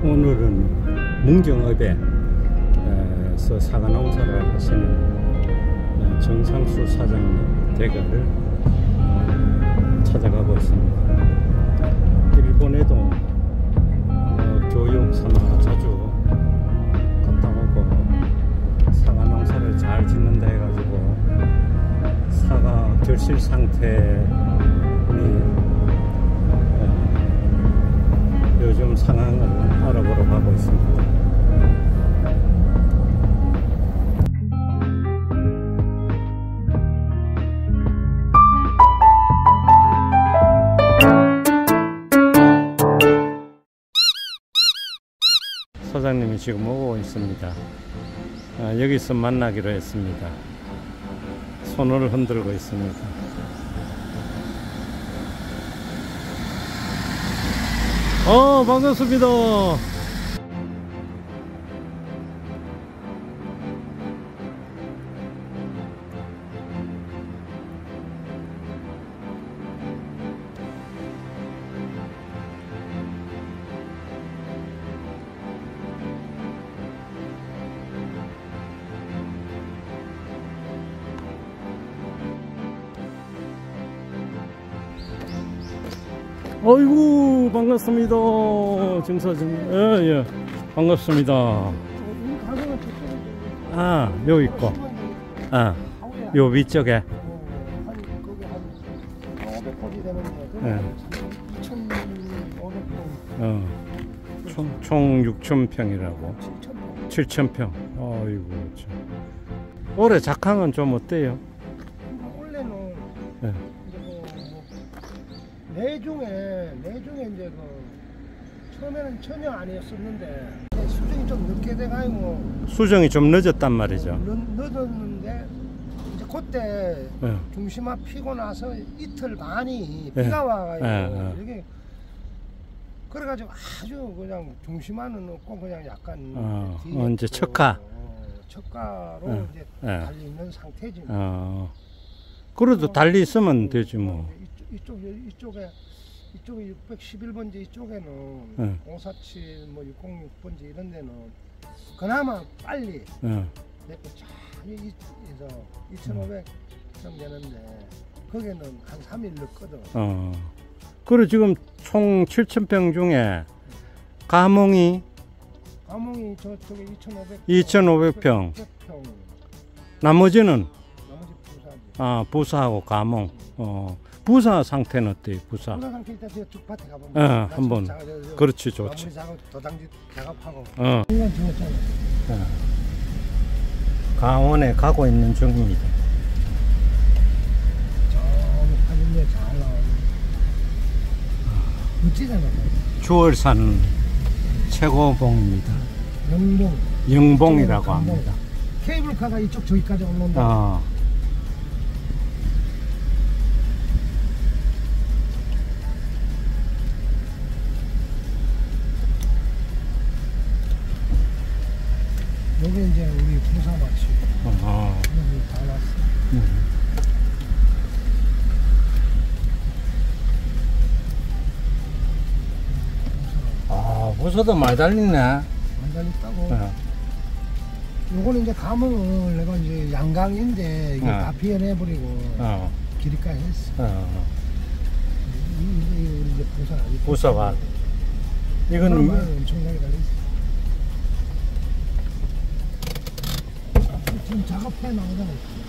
오늘은 문경읍에서 사과 농사를 하시는 정상수 사장님 댁을 찾아가고 있습니다. 일본에도 교육 삼아 자주 갔다 오고 사과 농사를 잘 짓는다 해가지고 사과 결실 상태니 요즘 상황을 알아보러 가고 있습니다. 사장님이 지금 오고 있습니다. 여기서 만나기로 했습니다. 손을 흔들고 있습니다. 반갑습니다. 아이고 반갑습니다. 정사장님. 예, 반갑습니다. 여기 있고 요 위쪽에 총 6,000평이라고 7,000평. 아이고 참. 올해 작황은 좀 어때요? 원래는 내중에 이제 처음에는 전혀 아니었었는데 수정이 좀 늦게 돼가지고 수정이 좀 늦었단 말이죠. 늦었는데 이제 그때 중심화 피고 나서 이틀 반이 비가 와가지고 이게 그래가지고 아주 그냥 중심화는 없고 그냥 약간 이제 척가로 이제 달리 있는 상태지. 그래도 달리 있으면 되지 뭐. 이쪽에 611번지 이쪽에는 547 뭐 606번지 이런 데는 그나마 빨리 내고 쫙 2,500 좀 되는데 거기는 한 3일 늦거든. 그리고 지금 총 7,000평 중에 가몽이 저쪽에 2,500평. 나머지 부사지. 부사하고 가몽. 부사 상태는 어때요? 부사 상태 일단 쭉 밭에 가보면 한번 그렇지 좋지. 도당지 작업하고 강원에 가고 있는 중입니다. 저기 사진에 잘 나오는 멋지잖아. 주월산 최고봉입니다. 영봉이라고 합니다. 케이블카가 이쪽 저기까지 올라온다. 여기 이제 우리 부사밭이 여기 다 왔어. 부사도 많이 달리네. 많이 달렸다고. 요거는 이제 가몽을 내가 이제 양강인데 이게 다 피해내버리고 길이까지 했어. 이게 이제 부사밭. 이거는 엄청나게 달렸어. 지금 작업해 나오잖아.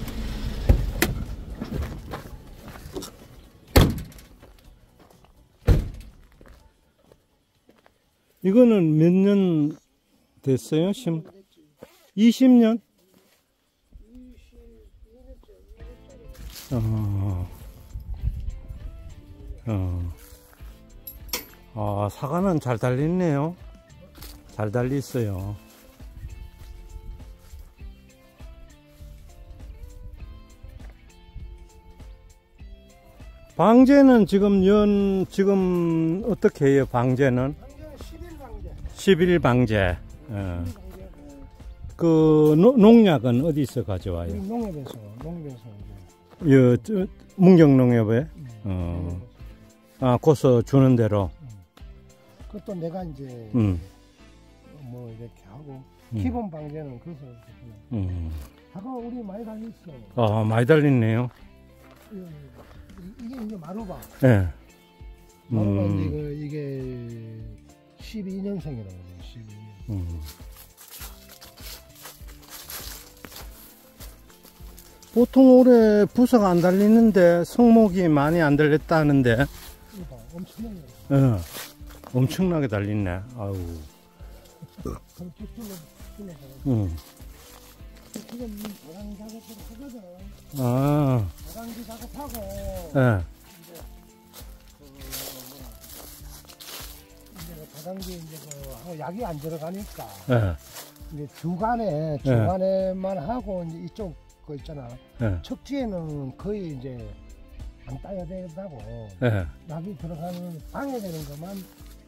이거는 몇 년 됐어요? 20년? 사과는 잘 달리네요. 잘 달리있어요. 방제는 지금 어떻게 해요? 방제는? 10일 방제. 그 농약은 어디서 가져와요? 농협에서. 문경농협에? 고서 주는 대로. 그것도 내가 이제 뭐 이렇게 하고 기본 방제는 그래서 사과 우리 많이 달렸어. 많이 달리네요. 이게 이제 마루바. 예. 마루바 이게 12년생이라고 해요. 12년. 보통 올해 부사가 안 달리는데 성목이 많이 안 달렸다 하는데. 이거 봐, 엄청나게. 엄청나게 달리네. 아우. 지금 도랑 작업을 하거든. 도랑지 작업하고. 예. 이제 도랑지 이제 하고 약이 안 들어가니까. 예. 이제 주간에만 하고 이제 이쪽 거 있잖아. 예. 척지에는 거의 이제 안 따야 된다고. 예. 약이 들어가는 방해되는 것만.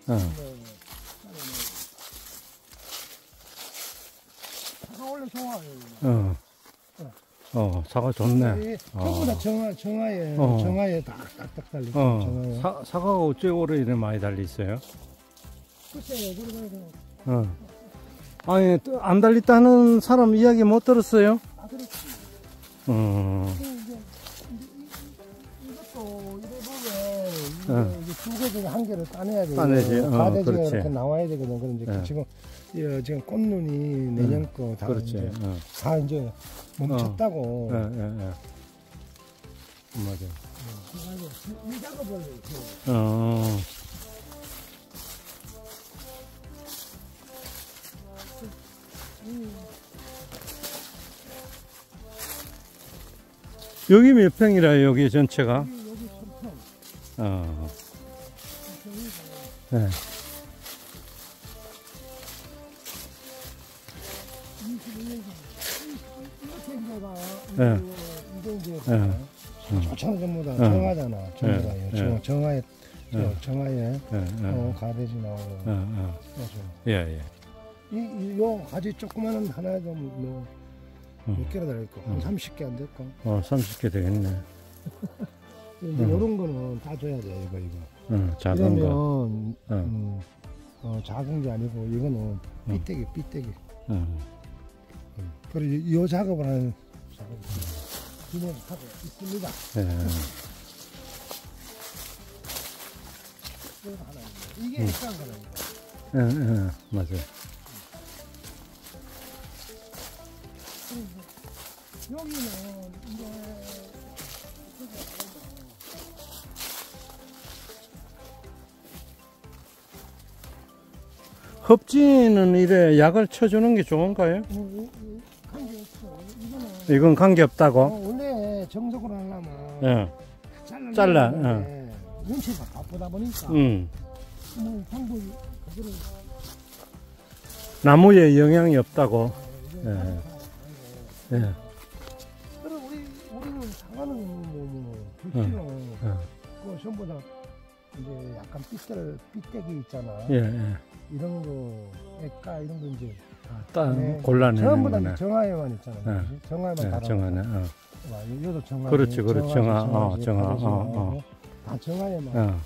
사과 원래 좋아요. 사과 좋네. 전부 다 정화에 딱딱 달리고. 사과가 어째 올해 이래 많이 달리있어요? 글쎄요, 아니, 안 달렸다는 사람 이야기 못 들었어요? 그렇지. 이것도 이래 보면 이게 두 개 중에 한 개를 따내야 돼요. 따내지. 가대지가 그렇지. 이렇게 나와야 되거든. 그런데 지금 꽃눈이 내년 거 다 그렇지. 이제 다 이제 멈췄다고. 맞아. 이 작업을 이렇게. 여기 몇 평이라 여기 전체가? 여기 1000평. 네. 21년생. 이게 이제 좋잖아, 전부 다 정화잖아. 정화에 가대지 나오고. 예. 요 가지 조그마한 하나에도 몇 개나 달릴까? 한 30개 안 될까? 30개 되겠네. 근데 요런 거는 다 줘야 돼, 이거. 작은 거. 이러면, 작은 게 아니고, 이거는 삐뚤기. 그리고 요 작업을 하는 작업을 진행하고 있습니다. 이게 일단 거는. 맞아요. 여기는 이제 흡지는 이래 약을 쳐주는 게 좋은가요? 관계 없어. 이건 관계 없다고? 원래 정석으로 하려면 잘라. 눈치가 바쁘다 보니까 뭐 방법이 그거를 나무에 영향이 없다고. 그럼 우리는 사과는 불씨는 그 전부 다 이제 약간 삐뚤기 있잖아. 이런 거 액가 이런 거 이제 다 골라내는 전부 거네. 다 정화에만 있잖아. 정화에만 달아. 정화네. 이것도 정화. 그렇지. 정화. 다 정화에만.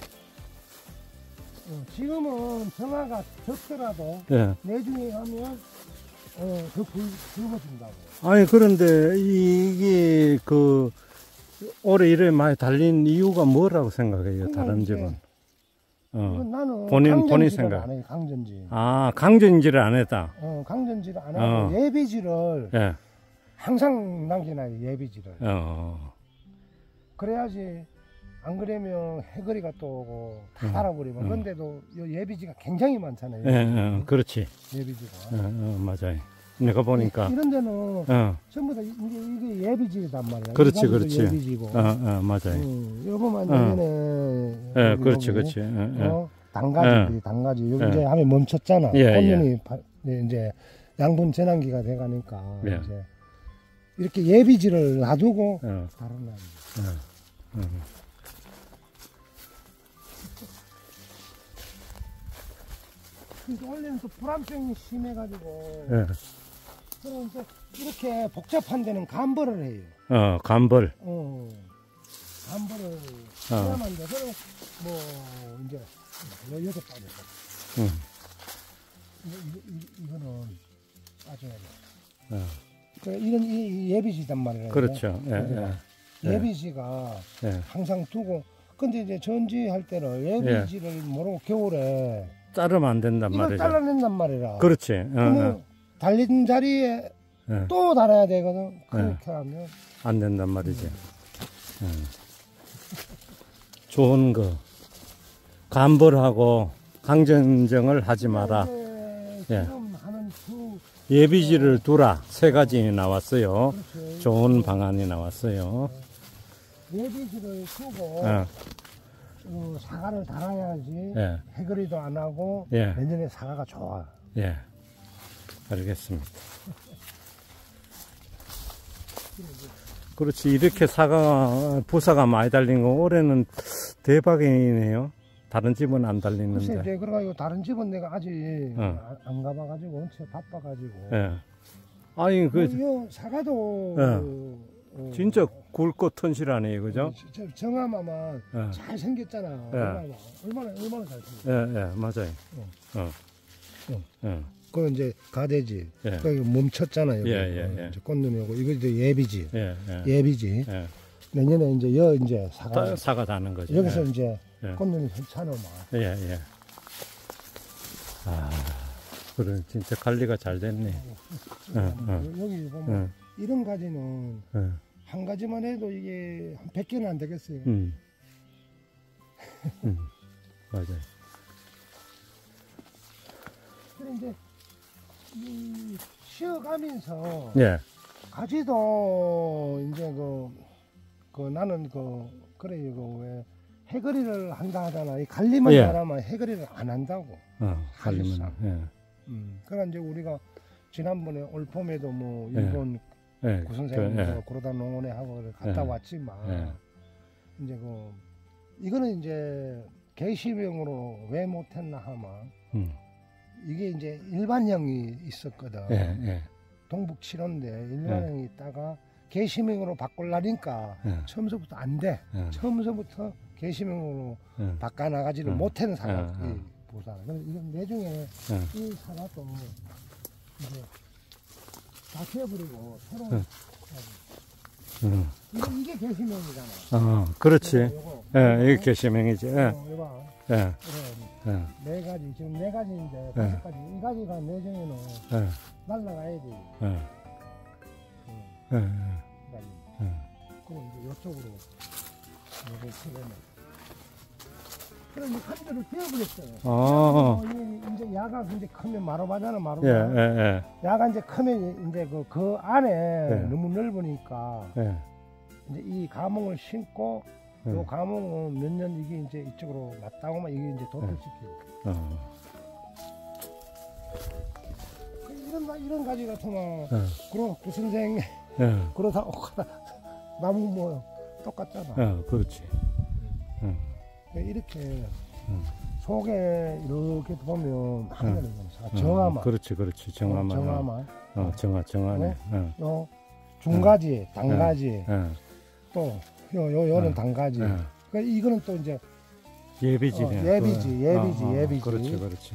지금은 정화가 적더라도 내중에 하면 더 굵어진다고. 아니 그런데 이게 올해 이래 많이 달린 이유가 뭐라고 생각해요? 다른 집은? 나는 본인 생각. 안 해, 강전지. 강전지를 안 했다. 강전지를 안 하고 예비지를 항상 남겨놔요. 예비지를. 그래야지 안 그러면 해거리가 또 오고 다 달아버리면. 그런데도 예비지가 굉장히 많잖아요. 그렇지. 예비지가. 맞아요. 내가 보니까 이런 데는 전부 다 이게 예비지단 말이야. 그렇지. 예비지고. 맞아요. 요거만 되면은 그렇지. 단가지. 여기 이제 하면 멈췄잖아. 꽃눈이 이제 양분 전환기가 돼가니까 이제 이렇게 예비지를 놔두고 다른 날. 원래는 또 불암증이 심해가지고 그럼 이제 이렇게 복잡한 데는 간벌을 해요. 간벌. 간벌을 해야만 돼. 그럼 뭐 이제 여섯 가지. 이거는 빠져야 돼. 어. 이런 예비지단 말이에요. 그렇죠. 예비지가 항상 두고, 근데 이제 전지할 때는 예비지를 모르고 겨울에 자르면 안 된단 이걸 말이죠. 잘라낸단 말이라. 그렇지. 그러면 달린 자리에 또 달아야 되거든. 그렇게 하면 안 된단 말이지. 좋은 거 간벌하고 강전정을 하지 마라. 지금 하는 예비지를 두라. 3가지 나왔어요. 그렇죠. 좋은 방안이 나왔어요. 예비지를 두고 사과를 달아야지. 해거리도 안 하고 내년에 사과가 좋아. 예, 알겠습니다. 그렇지. 이렇게 부사가 많이 달린 거 올해는 대박이네요. 다른 집은 안 달리는데. 글쎄, 이제 그래가지고 다른 집은 내가 아직 안 가봐가지고 엄청 바빠가지고. 아니 이 사과도 진짜 굵고 튼실하네요, 그죠? 정아마만 잘 생겼잖아. 얼마나 잘 생겼어. 맞아요. 그건 이제 가대지. 그러니까 멈췄잖아요. 이제 꽃눈이 오고 이거 이제 예비지. 예비지. 내년에 이제 사과 다는 거죠. 여기서 이제 꽃눈이 괜찮아. 그래, 진짜 관리가 잘 됐네. 여기 보면 이런 가지는 한 가지만 해도 이게 한 100개는 안 되겠어요. 맞아요. 그래 이제 쉬어가면서 가지도 이제 나는 그래요. 왜 해거리를 한다 하잖아. 이 관리만 잘하면 해거리를 안 한다고. 관리만. 그러니까 이제 우리가 지난번에 올 봄에도 뭐 일본 구선생 고로다 농원에 하고 갔다 왔지만 이제 이거는 이제 게시명으로 왜 못했나 하면 이게 이제 일반형이 있었거든. 동북 7호인데 일반형이 있다가 게시명으로 바꾸려니까 처음서부터 안 돼. 처음서부터 게시명으로 바꿔나가지를 못하는 사람이 보사. 이건 내중에 이 사과도 이제 다 키워버리고 새로운 이게 게시명이잖아. 그렇지. 이게 게시명이지. 이거 네 가지, 지금 4가지인데 5가지. 이 가지가 내중에는 날라가야 돼. 그럼 이제 이쪽으로 이걸 치우면. 그럼 이 칸들을 떼어버렸어요. 이제 야가 이제 크면 마루바잖아, 마루바. 야가 이제 크면 이제 그 안에 너무 넓으니까 이제 이 가몽을 심고 요 가몽은 몇 년 이게 이제 이쪽으로 맞다고만 이게 이제 도토시켜요. 이런 가지 같으면 그럼 구선생 그러다 나무 뭐 똑같잖아. 그렇지. 이렇게 속에 이렇게 보면 정화만. 그렇지. 정화만. 정화네. 요 중가지, 단가지, 또 요는 단가지. 그러니까 이거는 또 이제 예비지네. 예비지. 그렇지.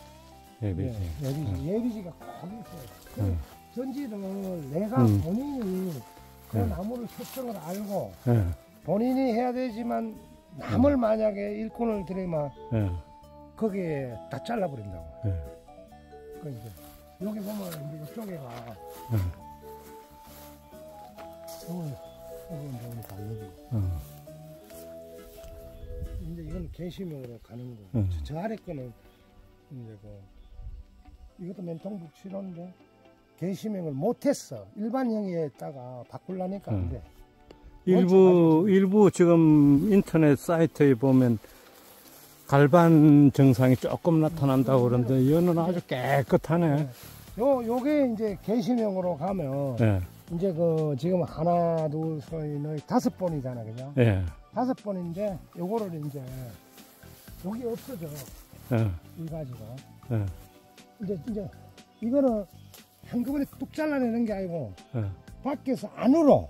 예비지가 거기 있어요. 전지를 내가 본인이 그 나무를 특성을 알고 본인이 해야 되지만 나무를 만약에 일꾼을 들이면 거기에 다 잘라버린다고. 그 이제 여기 보면 이제 이쪽에가 여기 이제 달려지. 이제 이건 게시명으로 가는 거. 저 아래 거는 이제 이것도 맨통북 7호인데 게시명을 못했어. 일반형에다가 바꾸려니까 안 돼. 일부 지금 인터넷 사이트에 보면 갈반 증상이 조금 나타난다고 그러는데 이거는 아주 깨끗하네. 요게 이제 게시명으로 가면 이제 지금 하나, 둘, 셋, 5번이잖아, 그죠? 5번인데 요거를 이제 여기 없어져. 이 가지가. 이제 이거는 한꺼번에 뚝 잘라내는 게 아니고 밖에서 안으로.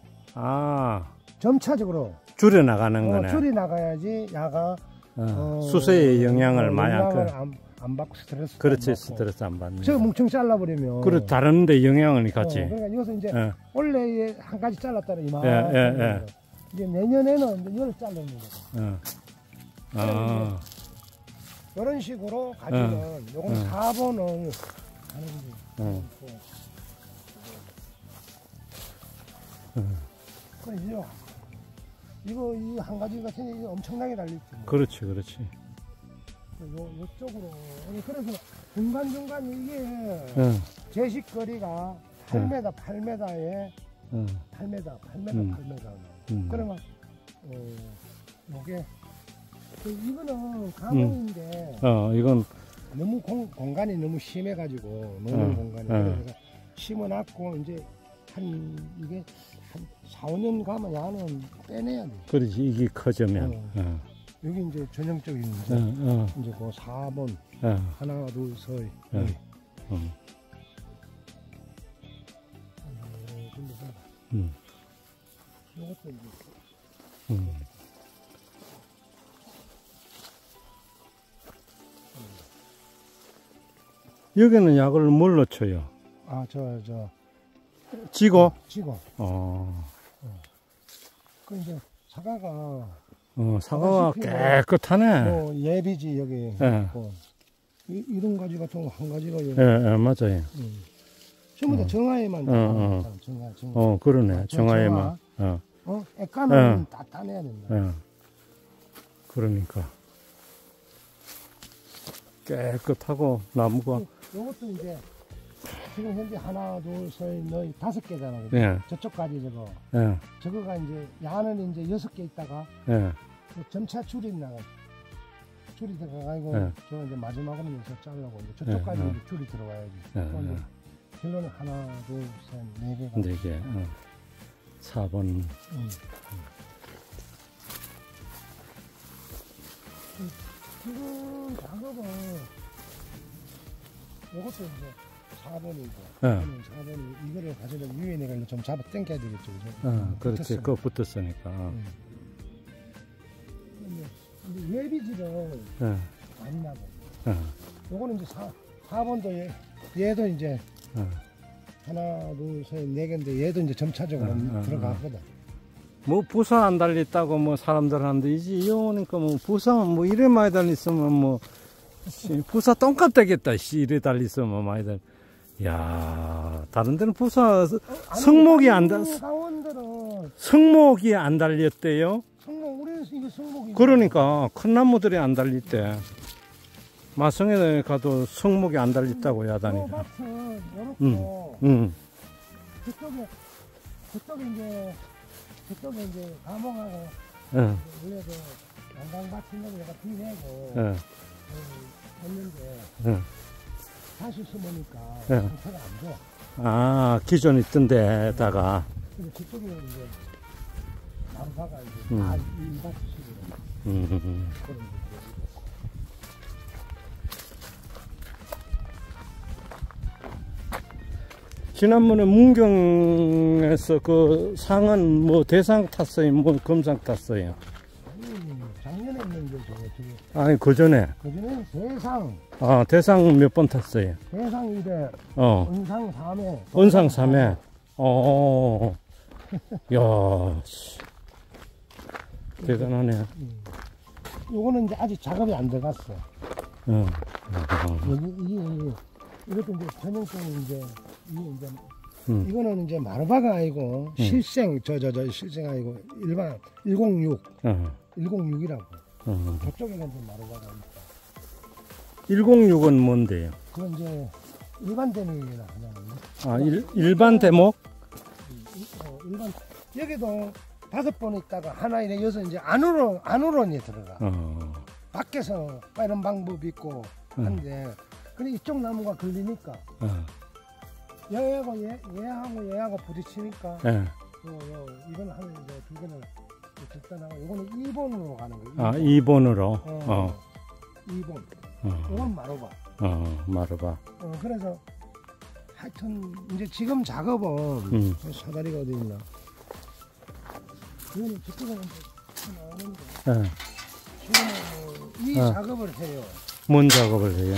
점차적으로 줄여 나가는 거네. 줄이 나가야지 야가 수세의 영향을 많이 안 안 받고 스트레스 그렇지, 안 받고. 스트레스 안 받는. 저 뭉청 잘라버리면. 그리고 다른데 영향을 같이. 그러니까 여기서 이제 예. 원래 한 가지 잘랐다는 이만. 예. 이제 내년에는 이제 이걸 자르는 거죠. 아, 이런 식으로 가지면 요건 4번을 하는 게. 그래서 이거 이 한 가지 같은 게 엄청나게 달릴 텐데. 그렇지, 그렇지. 요쪽으로. 그래서 중간중간 이게 응. 제식거리가 8m, 8m에 8m. 그러면 요게 이거는 가공인데 이건 너무 공간이 너무 심해가지고 노는 공간이 그래서 심어놨고 이제 이게 한 4, 5년 가면 야는 빼내야 돼. 그렇지, 이게 커지면. 여기 이제 전형적인 이제 그 4번 하나 둘 셋. 이것도 이제. 여기는 약을 뭘로 쳐요? 지고? 지고. 그 이제 사과가. 사과가 깨끗하네. 예비지 여기. 이런 가지 같은 거 한 가지가 여기. 맞아요. 전부 다 정화에만. 정화. 그러네. 정화에만. 액가는 다 따내야 된다. 그러니까. 깨끗하고 나무가. 요것도 이제 지금 현재 하나, 둘, 셋, 넷, 5개잖아. 예. 저쪽까지 저거. 예. 저거가 이제 야는 이제 6개 있다가 그 점차 줄이 나가. 줄이 들어가고 저거 이제 마지막으로 여기서 자르고 이제 저쪽까지 이제 줄이 들어가야지. 결론은 하나, 둘, 셋, 4개가. 4개. 4번. 지금 작업은 이것도 이제 4번이고 4번이 이거를 가지려면 위에 내가 좀 잡아 당겨야 되겠죠. 그렇지. 그거 붙었으니까. 근데 외비지를 많이 나고 요거는 이제 4번도 얘도 이제 하나 둘 셋 4개인데 얘도 이제 점차적으로 들어가거든. 뭐 부사 안 달렸다고 뭐 사람들 하는데 이제 이오니까 뭐 부사 뭐 이래 많이 달렸으면 뭐 부사 똥값 되겠다. 이래 달렸으면 많이 달. 야, 다른 데는 부사 성목이 안 성목이 안 달렸대요. 이거 성목이. 그러니까 큰 나무들이 안 달렸대. 마성에 가도 성목이 안 달렸다고 야단이가. 그쪽에 이제 감옥하고 원래 그 양강밭 있는 데가 비내고 했는데 다시 심으니까 상태가 안 좋아. 아, 기존에 있던 데다가. 근데 저쪽에 이제 나무가 이제 다 일밭식으로 그런 지난번에 문경에서 그 상은 뭐 대상 탔어요? 뭐 금상 탔어요? 작년에 있는 게 저거. 아니, 그 전에. 그 전에 대상. 아, 대상 몇 번 탔어요? 대상 2회. 은상 3회. 은상 3회. 야, 대단하네. 요거는 이제 아직 작업이 안 들어갔어. 이것도 이제 전형적인 이제 이거는 이제 마르바가 아니고 실생 실생 아니고 일반 106 106이라고. 저쪽에는 이제 마르바가 있다. 106은 뭔데요? 그건 이제 일반 대목이나 그냥. 일반 대목? 일반. 여기도 5번 있다가 하나 이래 여기서 이제 안으로 들어가. 밖에서 이런 방법이 있고 한데. 근데 이쪽 나무가 걸리니까 얘하고 부딪히니까 이건 한 이제 2개를 절단하고 이거는 2번으로 가는 거예요. 2번. 아, 2번으로. 2번. 이건 마르바. 마르바. 그래서 하여튼 이제 지금 작업은 사다리가 어디 있나? 이거는 저쪽에 나오는데 지금 이 작업을 해요. 뭔 작업을 해요?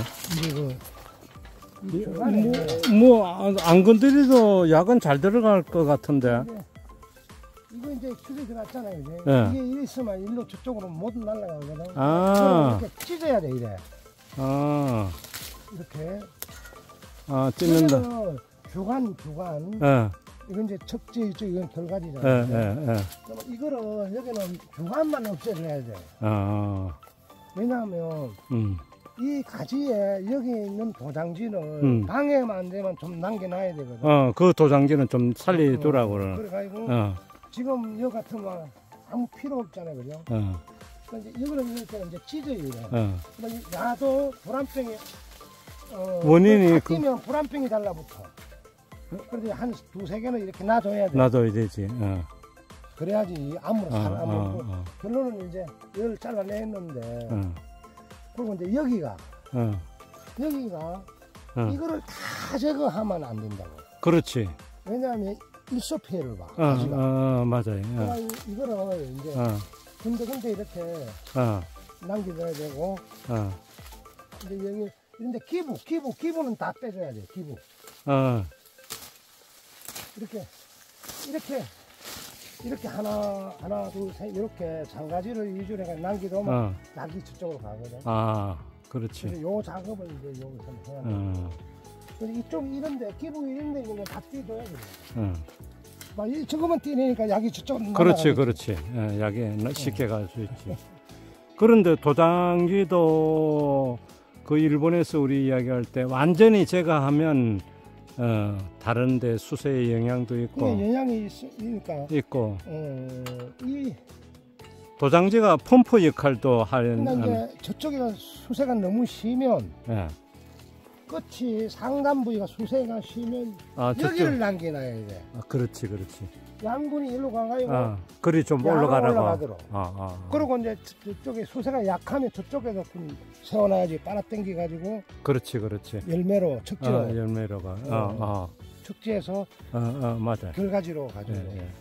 이제 안 건드려도 약은 잘 들어갈 것 같은데. 이거 이제 큐에 들어갔잖아요. 이제. 네. 이게 이리 있으면 일로 저쪽으로 못 날아가거든. 아. 이렇게 찢어야 돼, 이래. 아, 이렇게. 찢는다. 이거는 주간. 예, 이건 이제 척지, 이건 예, 결과지잖아요. 예. 그럼 이거를 여기는 주간만 없애줘야 돼. 아, 왜냐하면 이 가지에 여기 있는 도장지는 방해만 안 되면 좀 남겨놔야 되거든. 그 도장지는 좀 살리더라고. 그래가지고 지금 여기 같으면 아무 필요 없잖아요, 그죠? 그래서 이거는 이렇게 이제 찢어요. 그러면 나도 불안병이 원인이 바뀌면 불안병이 달라붙어. 그래서 한 두세 개는 이렇게 놔둬야 돼. 놔둬야 되지. 그래야지 암으로 살아. 결론은 이제 이걸 잘라냈는데 그리고 이제 여기가 이거를 다 제거하면 안 된다고. 그렇지. 왜냐하면 일소 피해를 봐. 맞아요. 이거를 이제 군데 이렇게 남겨줘야 되고 이제 여기 근데 기부는 다 빼줘야 돼. 기부. 이렇게 하나 둘 셋 이렇게 장가지를 위주로 해서 남기도면 약이 저쪽으로 가거든. 그렇지. 그래서 요 작업을 이제 여기서 해야 돼. 그래서 이쪽 이런데 기부 이런데 있는 건 다 띄줘야 돼. 막 저거만 띄니까 약이 저쪽으로 그렇지. 약이 쉽게 갈 수 있지. 그런데 도장지도 그 일본에서 우리 이야기할 때 완전히 제거하면 다른데 수세의 영향도 있고. 영향이 있고. 이 도장지가 펌프 역할도 하는. 근데 저쪽에 수세가 너무 심면 끝이 상단 부위가 수세가 심면 여기를 남겨놔야 돼. 그렇지. 양분이 일로 가가지고 그리 좀 올라가라고. 그리고 이제 저쪽에 수세가 약하면 저쪽에서 좀 세워놔야지 빨아당겨가지고. 그렇지. 열매로 척지로. 열매로가. 척지에서 맞아. 결가지로 가지고.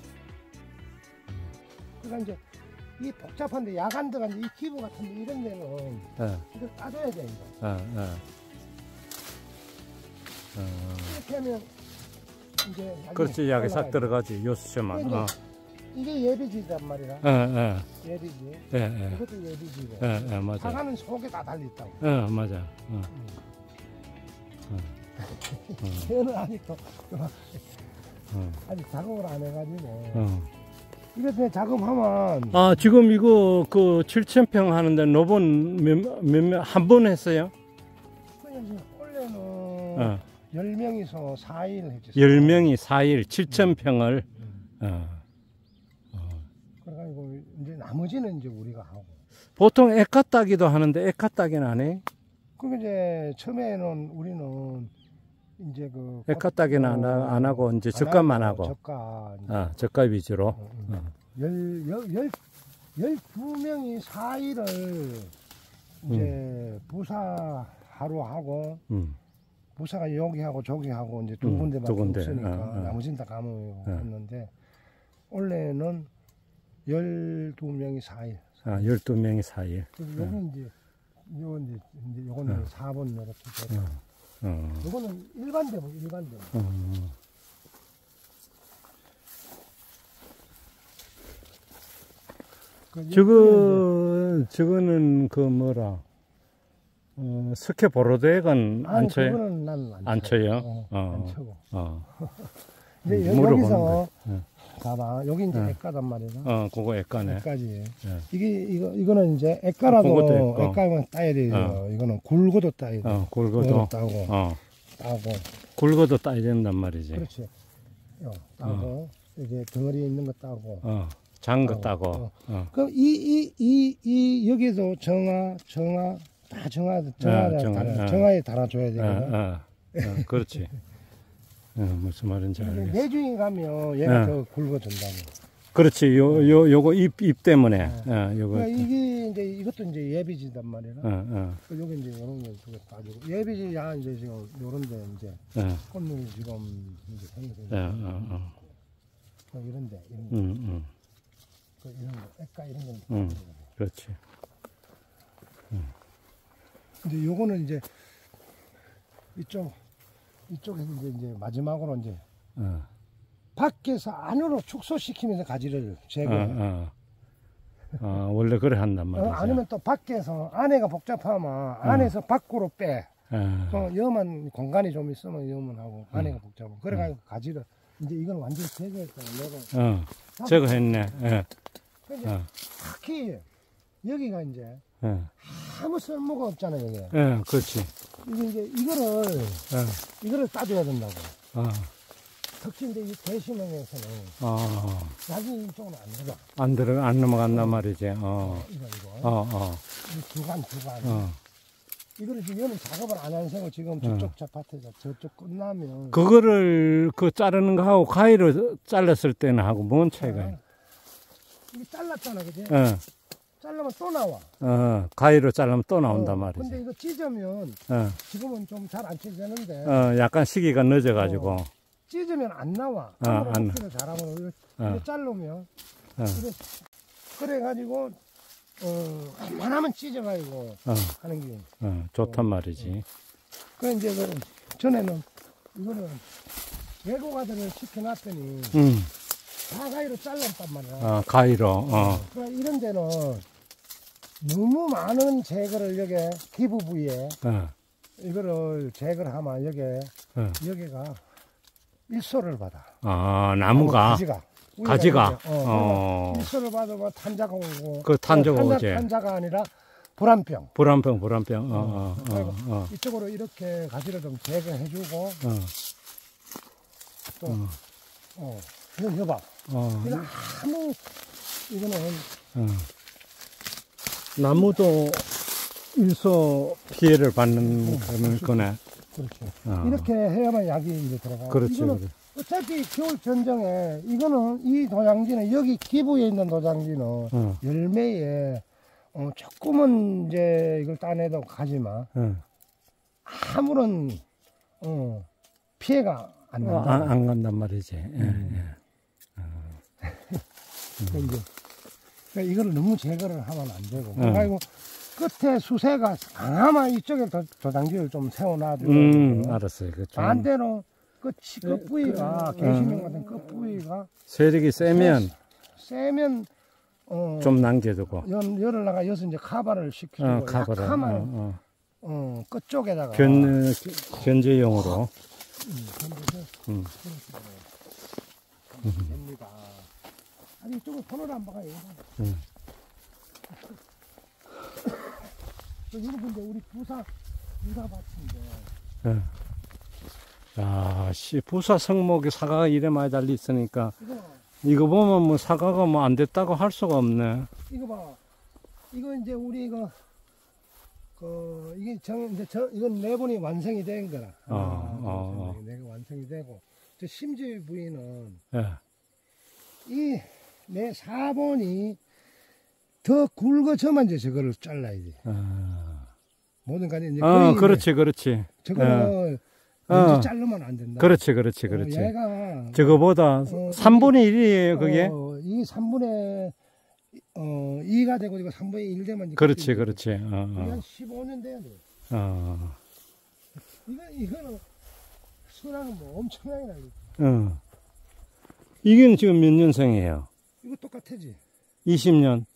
그러니까 이제 이 복잡한데 야간 들어간 이 기부 같은 데 이런 데는 이걸 따줘야 돼 이거. 이렇게 하면 이제 그렇지. 약이 싹 들어가지. 요수체만. 이게 예비지단 말이야. 예비지. 이것도 예비지고. 맞아. 사과는 속에 다 달려있다고. 맞아. 저는 아직도 아직 작업을 안 해가지고. 이렇게 작업하면. 지금 이거 그 7,000평 하는데 노번 한 번 했어요? 그냥 원래는 10명이서 4일 했죠. 10명이 4일 7,000평을. 그래가지고 이제 나머지는 이제 우리가 하고. 보통 액화 따기도 하는데 액화 따기는 안 해? 그 이제 처음에는 우리는 이제 액화 따기는 안 하고 이제 젓값만 하고. 젓값 위주로. 12명이 4일을 이제 부사 하루 하고 부사가 여기 하고 저기 하고 이제 두 군데밖에 없으니까 나머지는 다 감옥 했는데 원래는 12명이 4일. 12명이 4일. 요건 요거는 4번 이렇게 되고. 요거는 일반대고. 저거는 그 뭐라 스케보로덱은 안 쳐요? 그거는 난 안 쳐요? 안 쳐고. 이제 여기서 봐봐. 여기 이제 액가단 말이야. 그거 액가네. 액가지. 이거는 이제 액가라도 액가만 따야 돼요. 이거는 굵어도 따야 돼. 굵어도 따고. 굵어도 따야 된단 말이지. 그렇지. 따고 이게 덩어리에 있는 거 따고. 작은 거 따고. 그럼 이 여기도 정화에 달아줘야 되거든. 그렇지. 무슨 말인지 알겠어. 내중에 가면 얘가 더 굵어진다고. 그렇지. 요거 잎 때문에. 그러니까 이게 이제 이것도 이제 예비지단 말이야. 여기 이제 이런 거 두개 따지고 예비지야 이제 지금 요런데 이제 꽃눈이 지금 이제 생겨서 이런데 이런 거 액가 이런 거. 그렇지. 이제 요거는 이제 이쪽에서 이제 마지막으로 이제 밖에서 안으로 축소시키면서 가지를 제거해. 원래 그래 한단 말이죠. 아니면 또 밖에서 안에가 복잡하면 안에서 밖으로 빼. 여만 공간이 좀 있으면 여만 하고 안에가 복잡하고 그래가지고 가지를 이제 이건 완전 제거했잖아. 제거했네. 특히 여기가 이제 아무 쓸모가 없잖아요. 여기. 그렇지. 이제 이거를 따줘야 된다고. 특히 이제 이 대신형에서는 약이 이쪽으로 안 들어가. 안 넘어간단 말이지. 이거. 이 주간. 이거를 지금 여는 작업을 안 한 세고 지금 저쪽 밭에서 저쪽 끝나면. 그거를 자르는 거 하고 가위로 잘랐을 때는 하고 뭔 차이가 있어? 이게 잘랐잖아, 그지? 자르면 또 나와. 가위로 자르면 또 나온단 말이지. 근데 이거 찢으면 지금은 좀 잘 안 찢어지는데. 약간 시기가 늦어가지고. 찢으면 안 나와. 를 잘하면 이거 자르면 그래가지고 웬만하면 찢어가지고 하는 게 좋단 말이지. 그 이제 전에는 이거는 외고가들을 시켜놨더니 다 가위로 잘랐단 말이야. 가위로. 그러니까 이런 데는 너무 많은 제거를 여기 기부 부위에 이거를 제거를 하면 여기가 일소를 받아. 나무가. 가지가. 일소를 받아가 탄자가 오고. 그 탄자가 오지. 탄자가 아니라 불안병. 불안병. 이쪽으로 이렇게 가지를 좀 제거해주고. 또, 이건 여봐. 이거는. 나무도 일소 피해를 받는 거네. 그렇죠. 이렇게 해야만 약이 이제 들어가. 그렇죠. 어차피 겨울 전정에 이거는 이 도장지는 여기 기부에 있는 도장지는 열매에 조금은 이제 이걸 따내도 가지만 아무런 피해가 안 난다. 안 간단 말이지. 그러니까 이거를 너무 제거를 하면 안 되고. 그리고 끝에 수세가 강하면 이쪽에 도장지를 좀 세워놔주고. 알았어요. 반대로 끝 부위가 개심형 같은 끝 부위가 세력이 세면 좀 남겨두고 열을 나가 여기서 이제 카바를 시켜주고 약하면 끝 쪽에다가 견제용으로 됩니다. 아니 이쪽은 손을 안 박아요. 이거 근데 우리 부사 밭인데. 부사 성목에 사과가 이래 많이 달려 있으니까 이거 보면 뭐 사과가 뭐 안 됐다고 할 수가 없네. 이거 봐. 이거 이제 우리 이게 이건 내분이 완성이 된 거라. 내가 완성이 되고 저 심지 부위는 이 내 4번이 더 굵어져만 이제 저거를 잘라야 돼. 모든 간에 이제 그렇지. 저거를 먼저 자르면 안 된다. 그렇지. 얘가 저거보다 3분의 1이에요, 그게? 이 3분의 2가 되고 이거 3분의 1 되면 이제 그렇지. 한 15년 돼야 돼. 이거는 수량은 뭐 엄청나게 날리지. 이건 지금 몇 년생이에요? 이거 똑같지. 20년.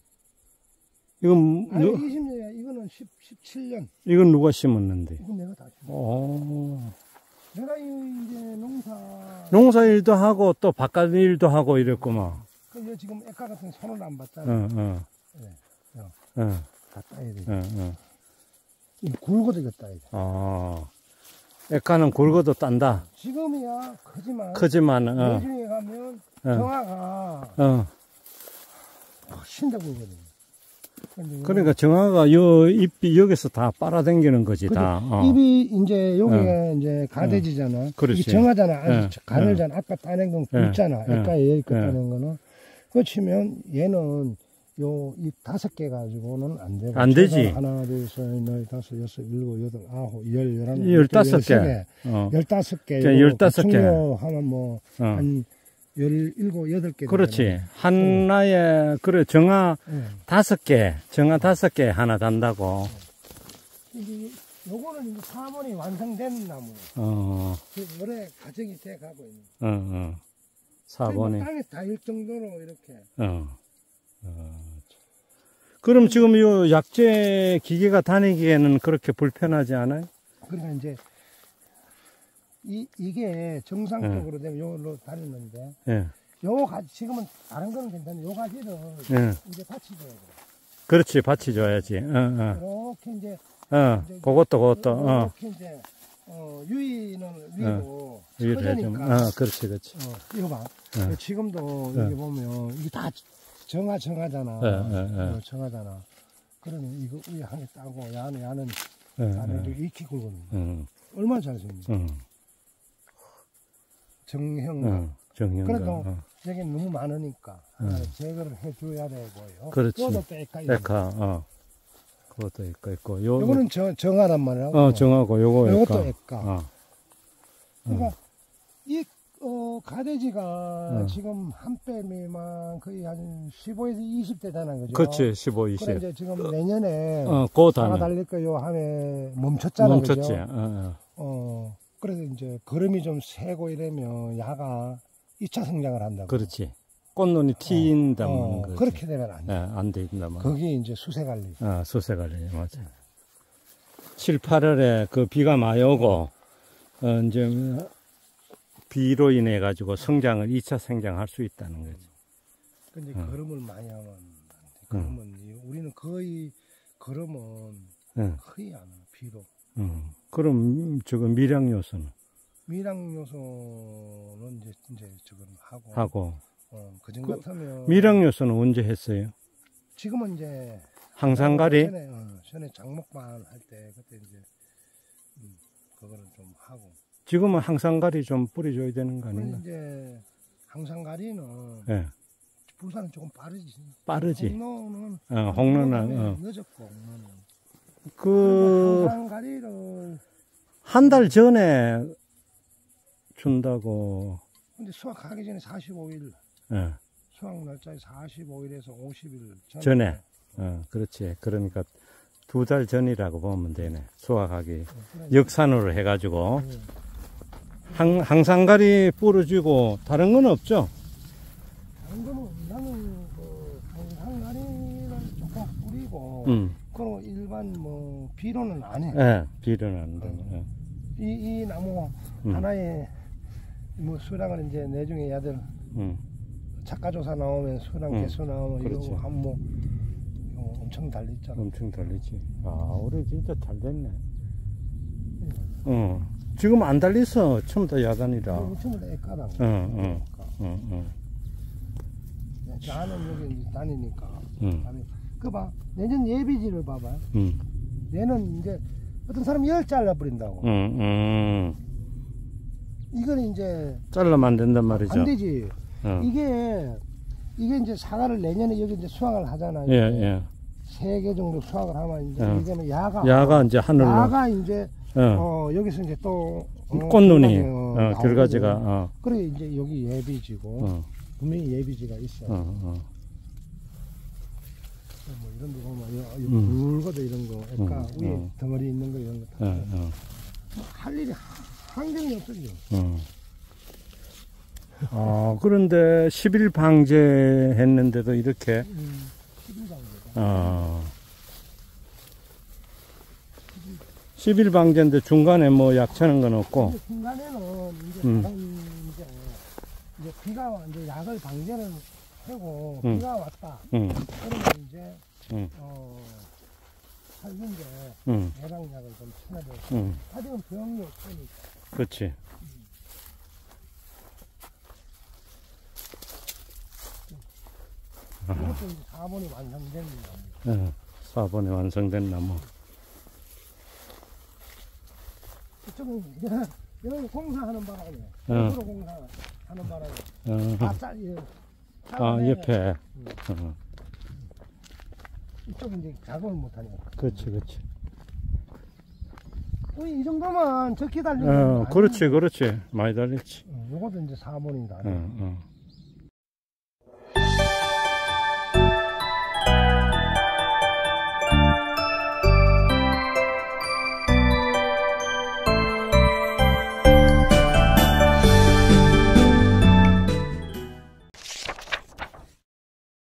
이건 아니 20년이야. 이거는 17년. 이건 누가 심었는데? 이건 내가 다 심었어. 내가 이제 농사 일도 하고 또 바깥 일도 하고 이랬구만. 그 지금 애가 같은 손을 안 봤잖아. 다 따야 돼. 굵어도 이거 따야 돼. 애가는 굵어도 딴다. 지금이야 크지만 나중에 가면 정화가 신다 굵거든. 그러니까 정화가 요 잎이 여기서 다 빨아당기는 거지. 다. 잎이 이제 여기가 이제 가대지잖아. 그렇지. 이게 정화잖아. 아주 가늘잖아. 아까 따낸 건 굵잖아. 애가에 여기 따낸 거는. 그거 치면 얘는 요 잎 5개 가지고는 안 되고. 안 되지. 하나, 둘, 셋, 넷, 다섯, 여섯, 일곱, 여덟, 아홉, 열, 열하나, 15개. 15개. 15개. 하면 뭐, 한 17, 8개. 그렇지. 하나에, 정화 5개, 정화 5개 하나 단다고. 이게 요거는 이제 4번이 완성된 나무. 올해 가정이 돼 가고 있는. 4번이. 땅에 닿을 정도로 이렇게. 그럼 지금 요 약재 기계가 다니기에는 그렇게 불편하지 않아요? 그러니까 이제 이게 정상적으로 되면 요걸로 다니는데. 예. 요 가지 지금은 다른 거는 괜찮은데 요 가지를 이제 받치줘야 돼. 그렇지, 받치줘야지. 이렇게 이제 그것도. 이렇게 이제 유인을 위로 쳐주니까. 그렇지. 이거 봐. 지금도 여기 보면 이게 다 정하잖아. 정하잖아. 그러면 이거 위에 한 개 따고 야는 안에 이렇게 익히 굴거든. 얼마나 잘생겼어. 정형가. 그래도 여기 너무 많으니까 제거를 해줘야 되고요. 그렇지. 그것도 에카. 그것도 있고. 요거는 정하란 말이야. 정하고 요것도 에카. 그러니까 이 가대지가 지금 한 배 미만 거의 한 15에서 20대 되는 거죠. 그렇지, 15, 20. 그래 이제 지금 내년에 그 사가 달릴 거요 하면 멈췄잖아. 멈췄지. 그죠? 그래서 이제 걸음이 좀 세고 이러면 야가 2차 성장을 한다고. 그렇지. 꽃눈이 튄다면 거지. 그렇게 되면 안 돼. 안 된다면. 그게 이제 수세 관리. 수세 관리, 맞아. 7, 8월에 그 비가 많이 오고, 이제 비로 인해 가지고 성장을 2차 성장할 수 있다는 거지. 근데 걸음을 많이 하면 안 돼. 걸음은 우리는 거의 걸음은 거의 안 해. 비로. 그럼 저거 미량 요소는? 미량 요소는 이제 저건 하고. 그전 같으면. 미량 요소는 언제 했어요? 지금은 이제. 항산가리? 전에 장목반 할 때 그때 이제 그거를 좀 하고. 지금은 항산가리 좀 뿌려줘야 되는 거 아닌가? 이제 항산가리는 부산은 조금 빠르지. 홍로는 늦었고. 항산가리를 한 달 전에 준다고. 근데 수확하기 전에 45일. 수확 날짜에 45일에서 50일 전에. 그렇지. 그러니까 2달 전이라고 보면 되네. 수확하기. 역산으로 해가지고. 항산가리 뿌려주고, 다른 건 없죠? 다른 거는 나는 항산가리를 조금 뿌리고, 그리고 일반 비료는 안 해. 비료는 안 돼. 이 나무 하나에 수량을 이제 내중에 야들 작가조사 나오면 수량 개수 나오면 이거 한모 엄청 달리잖아. 엄청 달리지. 올해 진짜 잘 됐네. 지금 안 달리서 처음 다 야간이라. 처음 다 애까다고. 나는 여기 이제 다니니까. 그봐 내년 예비지를 봐봐. 내는 이제 어떤 사람이 10 잘라버린다고. 이거는 이제 잘라면 안 된단 말이죠. 안 되지. 이게 이제 사과를 내년에 여기 이제 수확을 하잖아요. 3개 정도 수확을 하면 이제 이제는 야가 이제 하늘로. 야가 이제 여기서 이제 또 꽃눈이 결과지가. 그래 이제 여기 예비지고 분명히 예비지가 있어. 뭐 이런 거 보면 굵어도 이런 거, 그러니까 위에 덩어리 있는 거 이런 거 다. 할 일이 한경이 없어요. 그런데 10일 방제했는데도 이렇게. 10일 방제. 10일 방제인데 중간에 뭐 약차는 건 없고. 중간에는 이제 이제 비가 이제 약을 방제를 하고 비가 왔다. 그러면 이제 살균제 예방약을 좀 쳐내고. 하지만 병이 없으니까. 그렇지. 이것도 이제 4번이 완성된 나무. 4번에 완성된 나무. 이쪽은 여기 공사하는 바람에, 옆으로 공사하는 바람에, 옆에. 이쪽은 이제 작업을 못하니까. 그렇지. 이 정도만 적게 달리면. 그렇지. 많이 달렸지. 요것도 이제 4번이다.